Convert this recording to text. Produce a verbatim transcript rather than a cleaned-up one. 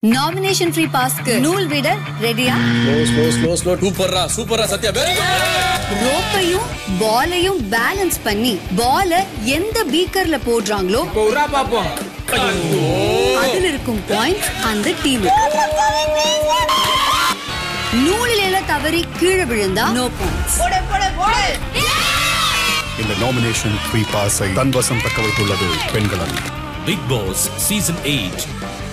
Nomination free பாஸ்க்கு நூல் விட ரெடியா? ஸ்லோ ஸ்லோ ஸ்லோ ஸ்லோ சூப்பரா சூப்பரா சத்யா வெரி குட். ரோப்பையும் பாலையும் பேலன்ஸ் பண்ணி பால எந்த பீக்கர்ல போடுறாங்களோ போறா பாப்போம். அதுல இருக்கும் பாயிண்ட்ஸ் அந்த டீம். நூலில தவறி கீழே விழுந்தா நோ பாயிண்ட்ஸ். போடு போடு போடு. இந்த நாமினேஷன் ஃப்ரீ பாஸை தன்வசம் தக்க வைத்துள்ளது பெண்கள் அணி. Bigg Boss Season eight